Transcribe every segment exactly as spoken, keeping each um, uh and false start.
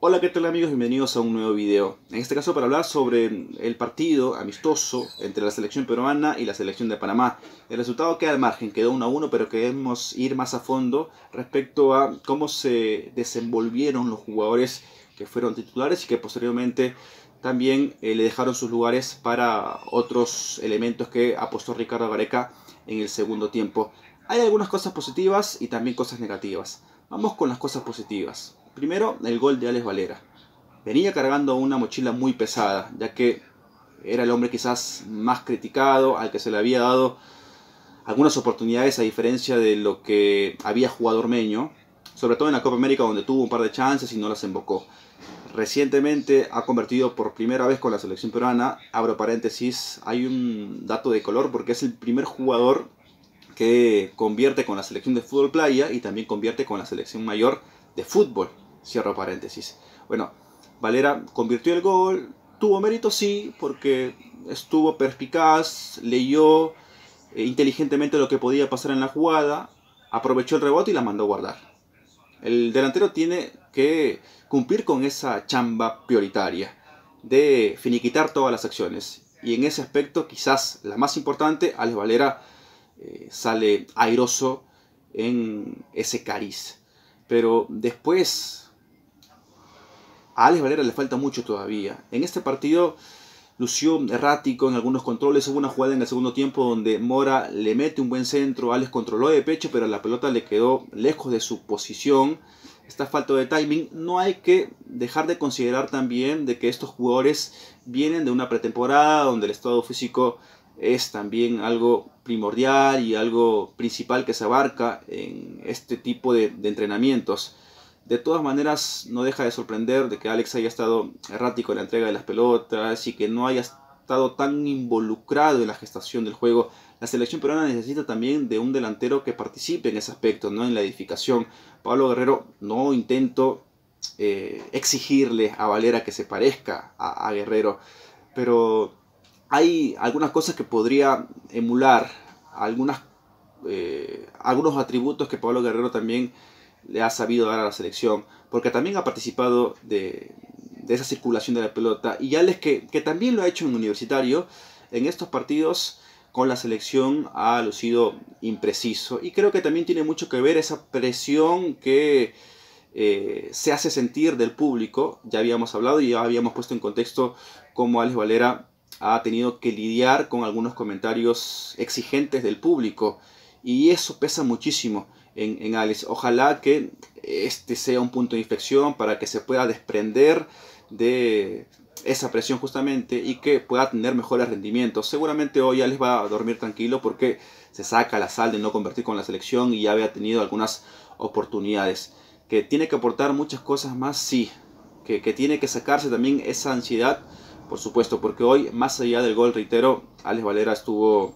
Hola, ¿qué tal amigos? Bienvenidos a un nuevo video. En este caso para hablar sobre el partido amistoso entre la selección peruana y la selección de Panamá. El resultado queda al margen, quedó uno a uno, pero queremos ir más a fondo respecto a cómo se desenvolvieron los jugadores que fueron titulares y que posteriormente también eh, le dejaron sus lugares para otros elementos que apostó Ricardo Gareca en el segundo tiempo. Hay algunas cosas positivas y también cosas negativas. Vamos con las cosas positivas. Primero, el gol de Alex Valera. Venía cargando una mochila muy pesada, ya que era el hombre quizás más criticado, al que se le había dado algunas oportunidades a diferencia de lo que había jugado Ormeño, sobre todo en la Copa América donde tuvo un par de chances y no las embocó. Recientemente ha convertido por primera vez con la selección peruana, abro paréntesis, hay un dato de color porque es el primer jugador que convierte con la selección de fútbol playa y también convierte con la selección mayor de fútbol. Cierro paréntesis. Bueno, Valera convirtió el gol. Tuvo mérito, sí, porque estuvo perspicaz, leyó eh, inteligentemente lo que podía pasar en la jugada, aprovechó el rebote y la mandó a guardar. El delantero tiene que cumplir con esa chamba prioritaria de finiquitar todas las acciones. Y en ese aspecto, quizás la más importante, Alex Valera eh, sale airoso en ese cariz. Pero después a Alex Valera le falta mucho todavía. En este partido lució errático en algunos controles. Hubo una jugada en el segundo tiempo donde Mora le mete un buen centro. Alex controló de pecho, pero la pelota le quedó lejos de su posición. Esta falta de timing. No hay que dejar de considerar también de que estos jugadores vienen de una pretemporada donde el estado físico es también algo primordial y algo principal que se abarca en este tipo de, de entrenamientos. De todas maneras, no deja de sorprender de que Alex haya estado errático en la entrega de las pelotas y que no haya estado tan involucrado en la gestación del juego. La selección peruana necesita también de un delantero que participe en ese aspecto, ¿no? En la edificación. Pablo Guerrero, no intento eh, exigirle a Valera que se parezca a, a Guerrero, pero hay algunas cosas que podría emular, algunas, eh, algunos atributos que Pablo Guerrero también le ha sabido dar a la selección, porque también ha participado de, de esa circulación de la pelota, y Alex que, que también lo ha hecho en Universitario, en estos partidos con la selección ha lucido impreciso, y creo que también tiene mucho que ver esa presión que eh, se hace sentir del público. Ya habíamos hablado y ya habíamos puesto en contexto cómo Alex Valera ha tenido que lidiar con algunos comentarios exigentes del público, y eso pesa muchísimo en, en Alex. Ojalá que este sea un punto de inflexión para que se pueda desprender de esa presión justamente y que pueda tener mejores rendimientos. Seguramente hoy Alex va a dormir tranquilo porque se saca la sal de no convertir con la selección y ya había tenido algunas oportunidades. Que tiene que aportar muchas cosas más, sí. Que, que tiene que sacarse también esa ansiedad, por supuesto, porque hoy, más allá del gol, reitero, Alex Valera estuvo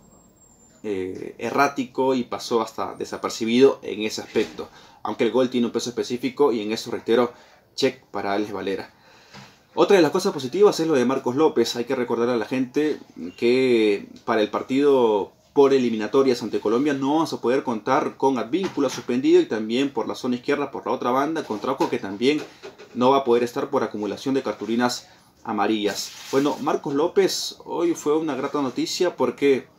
eh, errático y pasó hasta desapercibido en ese aspecto. Aunque el gol tiene un peso específico y en eso, reitero, check para Alex Valera. Otra de las cosas positivas es lo de Marcos López. Hay que recordar a la gente que para el partido por eliminatorias ante Colombia no vamos a poder contar con Advíncula suspendido, y también por la zona izquierda, por la otra banda, con Trauco, que también no va a poder estar por acumulación de cartulinas amarillas. Bueno, Marcos López hoy fue una grata noticia porque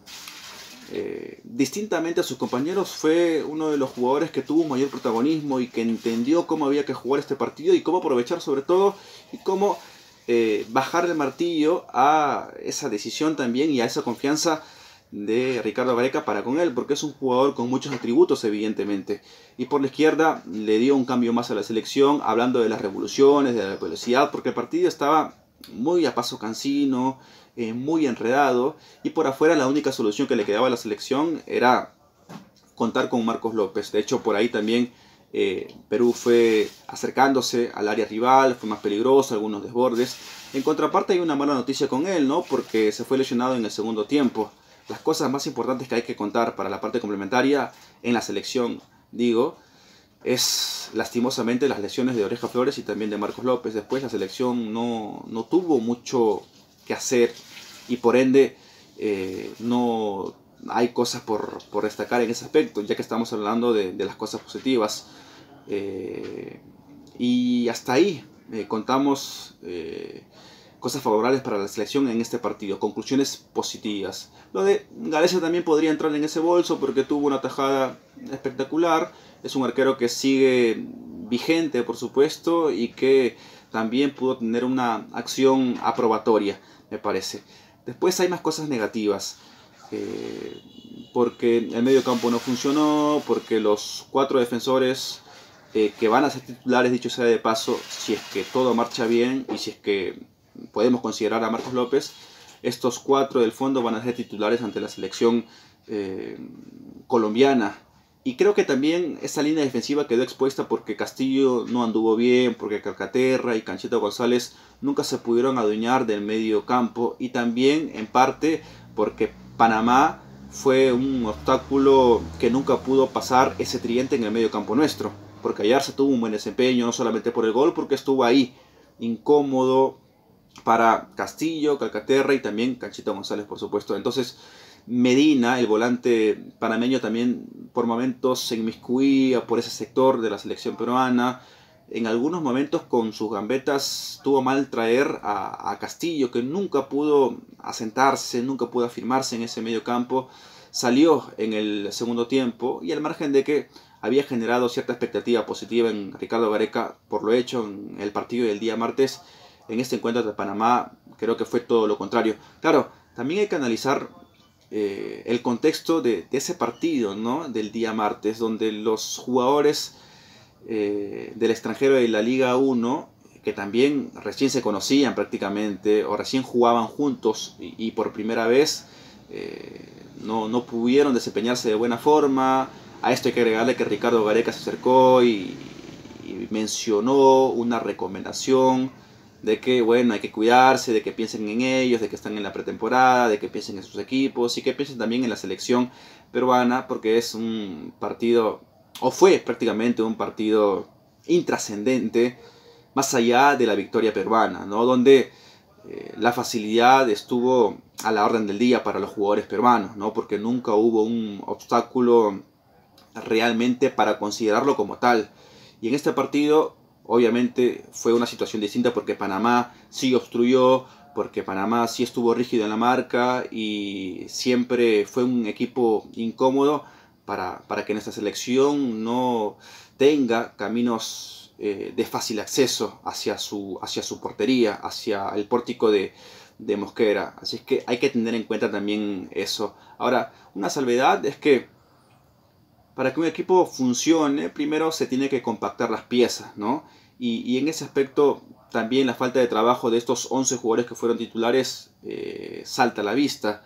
eh, distintamente a sus compañeros fue uno de los jugadores que tuvo un mayor protagonismo y que entendió cómo había que jugar este partido y cómo aprovechar sobre todo y cómo eh, bajar el martillo a esa decisión también y a esa confianza de Ricardo Gareca para con él, porque es un jugador con muchos atributos evidentemente. Y por la izquierda le dio un cambio más a la selección, hablando de las revoluciones, de la velocidad, porque el partido estaba muy a paso cansino, eh, muy enredado, y por afuera la única solución que le quedaba a la selección era contar con Marcos López. De hecho, por ahí también eh, Perú fue acercándose al área rival, fue más peligroso, algunos desbordes. En contraparte hay una mala noticia con él, ¿no? Porque se fue lesionado en el segundo tiempo. Las cosas más importantes que hay que contar para la parte complementaria en la selección, digo, es lastimosamente las lesiones de Oreja Flores y también de Marcos López. Después la selección no, no tuvo mucho que hacer y por ende eh, no hay cosas por, por destacar en ese aspecto, ya que estamos hablando de, de las cosas positivas. Eh, y hasta ahí, eh, contamos eh, cosas favorables para la selección en este partido, conclusiones positivas. Lo de Galecia también podría entrar en ese bolso porque tuvo una tajada espectacular. Es un arquero que sigue vigente, por supuesto, y que también pudo tener una acción aprobatoria, me parece. Después hay más cosas negativas. Eh, porque el medio campo no funcionó, porque los cuatro defensores eh, que van a ser titulares, dicho sea de paso, si es que todo marcha bien y si es que podemos considerar a Marcos López, estos cuatro del fondo van a ser titulares ante la selección eh, colombiana. Y creo que también esa línea defensiva quedó expuesta porque Castillo no anduvo bien, porque Calcaterra y Canchita González nunca se pudieron adueñar del medio campo, y también en parte porque Panamá fue un obstáculo que nunca pudo pasar ese tridente en el medio campo nuestro, porque Ayarza tuvo un buen desempeño, no solamente por el gol, porque estuvo ahí, incómodo para Castillo, Calcaterra y también Canchita González, por supuesto. Entonces Medina, el volante panameño, también por momentos se inmiscuía por ese sector de la selección peruana. En algunos momentos con sus gambetas tuvo mal traer a, a Castillo, que nunca pudo asentarse, nunca pudo afirmarse en ese medio campo. Salió en el segundo tiempo, y al margen de que había generado cierta expectativa positiva en Ricardo Gareca por lo hecho en el partido del día martes, en este encuentro de Panamá creo que fue todo lo contrario. Claro, también hay que analizar eh, el contexto de, de ese partido, ¿no? Del día martes, donde los jugadores eh, del extranjero de la Liga uno, que también recién se conocían prácticamente, o recién jugaban juntos y, y por primera vez, eh, no, no pudieron desempeñarse de buena forma. A esto hay que agregarle que Ricardo Gareca se acercó y, y mencionó una recomendación de que, bueno, hay que cuidarse, de que piensen en ellos, de que están en la pretemporada, de que piensen en sus equipos y que piensen también en la selección peruana, porque es un partido, o fue prácticamente un partido intrascendente, más allá de la victoria peruana, ¿no? Donde eh, la facilidad estuvo a la orden del día para los jugadores peruanos, ¿no? Porque nunca hubo un obstáculo realmente para considerarlo como tal. Y en este partido obviamente fue una situación distinta porque Panamá sí obstruyó, porque Panamá sí estuvo rígido en la marca y siempre fue un equipo incómodo para, para que nuestra selección no tenga caminos eh, de fácil acceso hacia su, hacia su portería, hacia el pórtico de, de Mosquera. Así es que hay que tener en cuenta también eso. Ahora, una salvedad es que para que un equipo funcione, primero se tiene que compactar las piezas, ¿no? Y, y en ese aspecto también la falta de trabajo de estos once jugadores que fueron titulares eh, salta a la vista.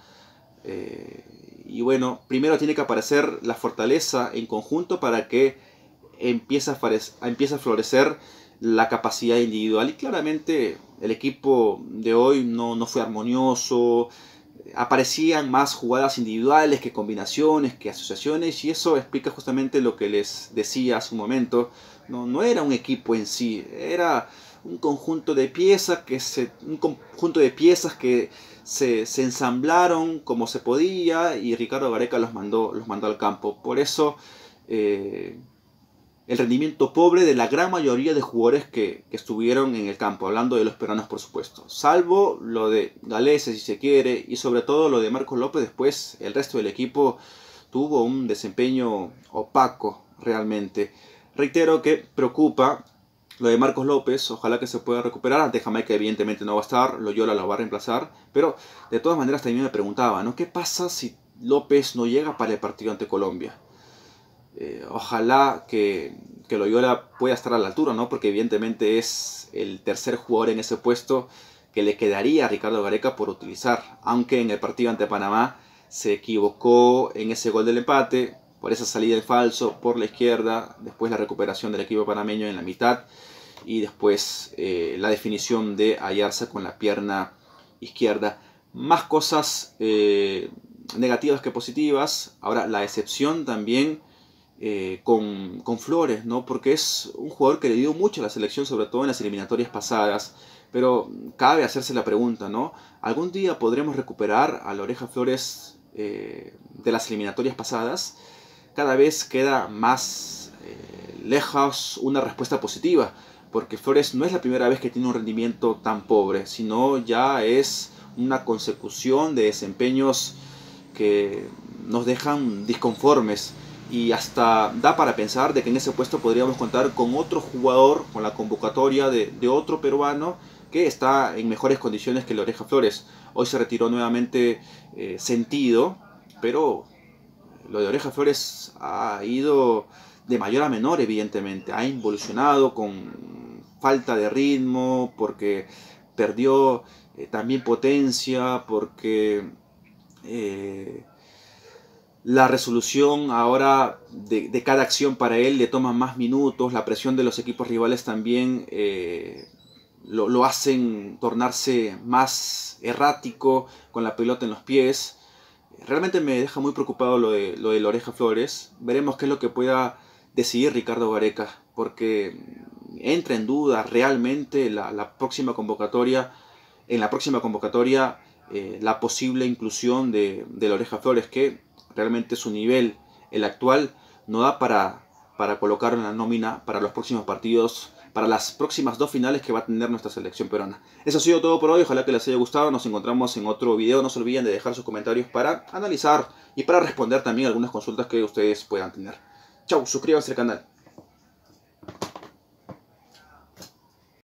Eh, y bueno, primero tiene que aparecer la fortaleza en conjunto para que empiece a, empiece a florecer la capacidad individual. Y claramente el equipo de hoy no, no fue armonioso. Aparecían más jugadas individuales que combinaciones, que asociaciones, y eso explica justamente lo que les decía hace un momento. No, no era un equipo en sí, era un conjunto de piezas que se, un conjunto de piezas que se, se ensamblaron como se podía, y Ricardo Gareca los mandó, los mandó al campo. Por eso eh, el rendimiento pobre de la gran mayoría de jugadores que, que estuvieron en el campo, hablando de los peruanos por supuesto, salvo lo de Galecia si se quiere, y sobre todo lo de Marcos López. Después el resto del equipo tuvo un desempeño opaco realmente. Reitero que preocupa lo de Marcos López, ojalá que se pueda recuperar. Ante Jamaica evidentemente no va a estar, Loyola lo va a reemplazar, pero de todas maneras también me preguntaba, ¿no? ¿Qué pasa si López no llega para el partido ante Colombia? Eh, ojalá que, que Loyola pueda estar a la altura, ¿no? Porque evidentemente es el tercer jugador en ese puesto que le quedaría a Ricardo Gareca por utilizar, aunque en el partido ante Panamá se equivocó en ese gol del empate, por esa salida en falso por la izquierda, después la recuperación del equipo panameño en la mitad y después eh, la definición de Ayarza con la pierna izquierda. Más cosas eh, negativas que positivas. Ahora, la excepción también Eh, con, con Flores, ¿no? Porque es un jugador que le dio mucho a la selección, sobre todo en las eliminatorias pasadas, pero cabe hacerse la pregunta, ¿no? ¿Algún día podremos recuperar a la Oreja Flores eh, de las eliminatorias pasadas? Cada vez queda más eh, lejos una respuesta positiva, porque Flores no es la primera vez que tiene un rendimiento tan pobre, sino ya es una consecución de desempeños que nos dejan disconformes, y hasta da para pensar de que en ese puesto podríamos contar con otro jugador, con la convocatoria de, de otro peruano que está en mejores condiciones que la Oreja Flores. Hoy se retiró nuevamente eh, Sentido, pero lo de Oreja Flores ha ido de mayor a menor, evidentemente. Ha involucionado con falta de ritmo, porque perdió eh, también potencia, porque eh, la resolución ahora de, de cada acción para él le toma más minutos. La presión de los equipos rivales también eh, lo, lo hacen tornarse más errático con la pelota en los pies. Realmente me deja muy preocupado lo de, lo de la Oreja Flores. Veremos qué es lo que pueda decidir Ricardo Gareca, porque entra en duda realmente la, la próxima convocatoria, en la próxima convocatoria eh, la posible inclusión de, de la Oreja Flores, que realmente su nivel, el actual, no da para, para colocarlo en la nómina para los próximos partidos, para las próximas dos finales que va a tener nuestra selección peruana. Eso ha sido todo por hoy, ojalá que les haya gustado. Nos encontramos en otro video. No se olviden de dejar sus comentarios para analizar y para responder también algunas consultas que ustedes puedan tener. Chau, suscríbanse al canal.